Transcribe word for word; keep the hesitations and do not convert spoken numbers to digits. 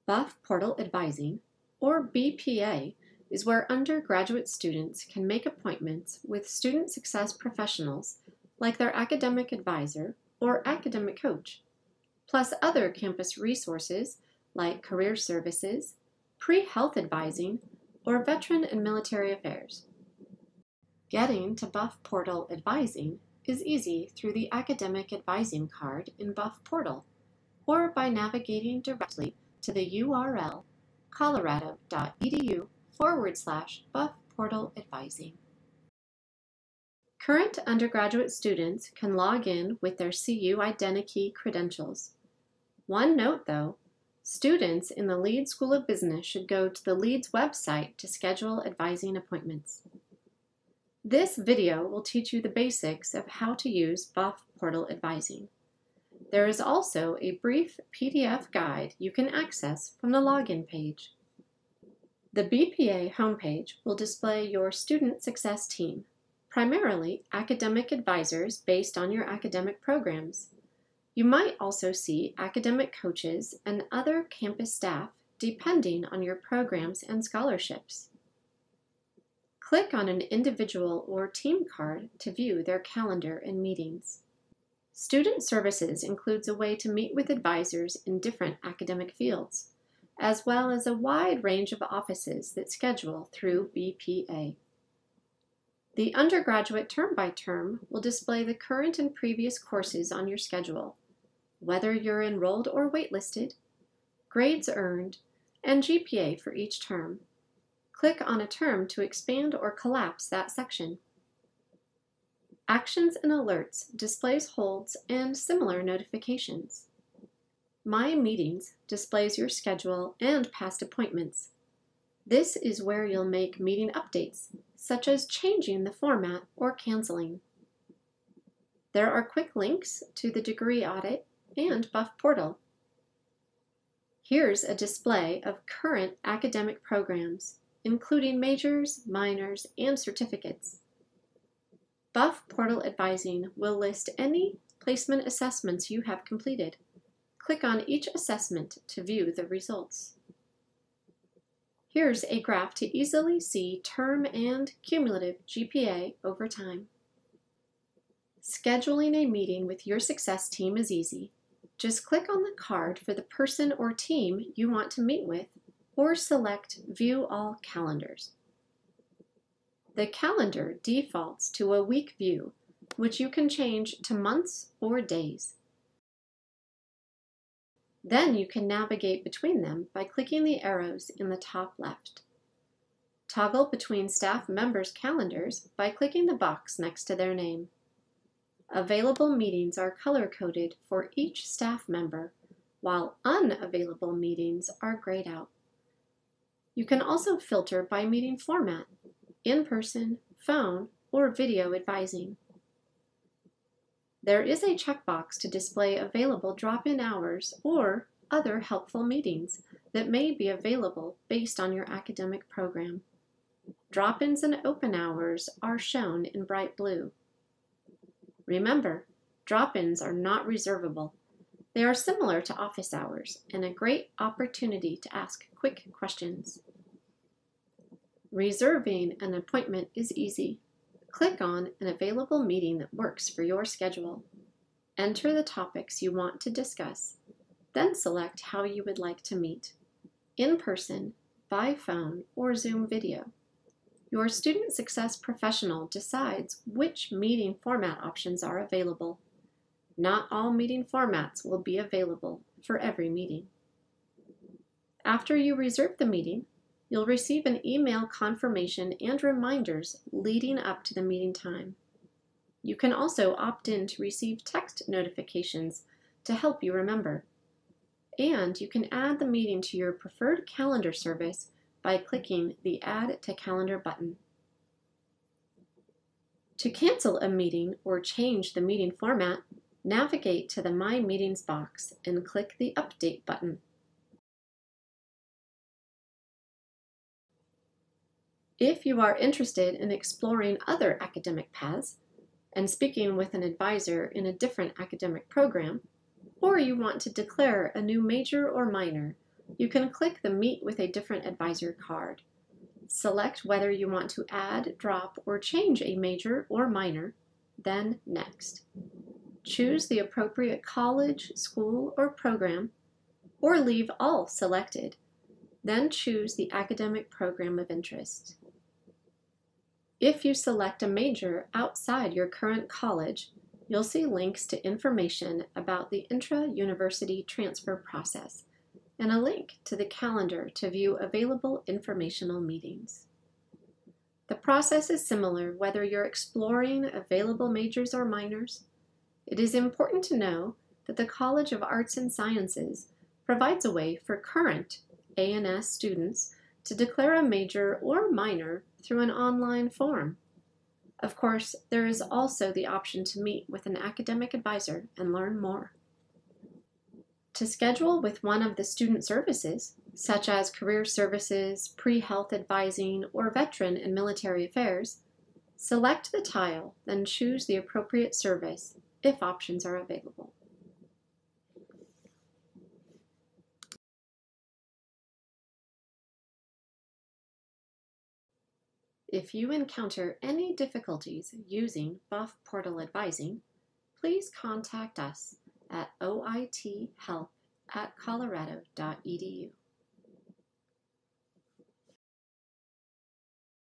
B U F Portal Advising, or B P A, is where undergraduate students can make appointments with student success professionals like their academic advisor or academic coach, plus other campus resources like career services, pre-health advising, or veteran and military affairs. Getting to B U F Portal Advising is easy through the Academic Advising card in B U F Portal, or by navigating directly to the U R L colorado.edu forward slash B U F Portal Advising. Current undergraduate students can log in with their C U Identikey credentials. One note though, students in the Leeds School of Business should go to the Leeds website to schedule advising appointments. This video will teach you the basics of how to use B U F Portal Advising. There is also a brief P D F guide you can access from the login page. The B P A homepage will display your student success team, primarily academic advisors based on your academic programs. You might also see academic coaches and other campus staff depending on your programs and scholarships. Click on an individual or team card to view their calendar and meetings. Student Services includes a way to meet with advisors in different academic fields, as well as a wide range of offices that schedule through B P A. The undergraduate term by term will display the current and previous courses on your schedule, whether you're enrolled or waitlisted, grades earned, and G P A for each term. Click on a term to expand or collapse that section. Actions and Alerts displays holds and similar notifications. My Meetings displays your schedule and past appointments. This is where you'll make meeting updates, such as changing the format or canceling. There are quick links to the degree audit and B U F Portal. Here's a display of current academic programs, including majors, minors, and certificates. B U F Portal Advising will list any placement assessments you have completed. Click on each assessment to view the results. Here's a graph to easily see term and cumulative G P A over time. Scheduling a meeting with your success team is easy. Just click on the card for the person or team you want to meet with, or select View All Calendars. The calendar defaults to a week view, which you can change to months or days. Then you can navigate between them by clicking the arrows in the top left. Toggle between staff members' calendars by clicking the box next to their name. Available meetings are color-coded for each staff member, while unavailable meetings are grayed out. You can also filter by meeting format, in-person, phone, or video advising. There is a checkbox to display available drop-in hours or other helpful meetings that may be available based on your academic program. Drop-ins and open hours are shown in bright blue. Remember, drop-ins are not reservable. They are similar to office hours and a great opportunity to ask quick questions. Reserving an appointment is easy. Click on an available meeting that works for your schedule. Enter the topics you want to discuss, then select how you would like to meet: in person, by phone, or Zoom video. Your student success professional decides which meeting format options are available. Not all meeting formats will be available for every meeting. After you reserve the meeting, you'll receive an email confirmation and reminders leading up to the meeting time. You can also opt in to receive text notifications to help you remember. And you can add the meeting to your preferred calendar service by clicking the Add to Calendar button. To cancel a meeting or change the meeting format, navigate to the My Meetings box and click the Update button. If you are interested in exploring other academic paths and speaking with an advisor in a different academic program, or you want to declare a new major or minor, you can click the Meet with a Different Advisor card. Select whether you want to add, drop, or change a major or minor, then Next. Choose the appropriate college, school, or program, or leave all selected. Then choose the academic program of interest. If you select a major outside your current college, you'll see links to information about the intra-university transfer process and a link to the calendar to view available informational meetings. The process is similar whether you're exploring available majors or minors. It is important to know that the College of Arts and Sciences provides a way for current A and S students to declare a major or minor through an online form. Of course, there is also the option to meet with an academic advisor and learn more. To schedule with one of the student services, such as career services, pre-health advising, or veteran and military affairs, select the tile, then choose the appropriate service if options are available. If you encounter any difficulties using B U F Portal Advising, please contact us at O I T help at colorado dot e d u.